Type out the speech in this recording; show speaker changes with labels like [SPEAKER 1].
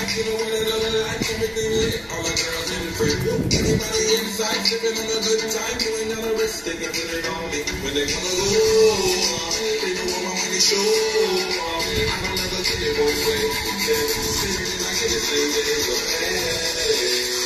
[SPEAKER 1] You know what I love, like everything lit. All the girls in the crib. Everybody inside, sipping on a good time. Doing all the rest, they can put it on me. When they come go, they know what my money show. I don't ever get it both ways. Then, I get it same day, so hey.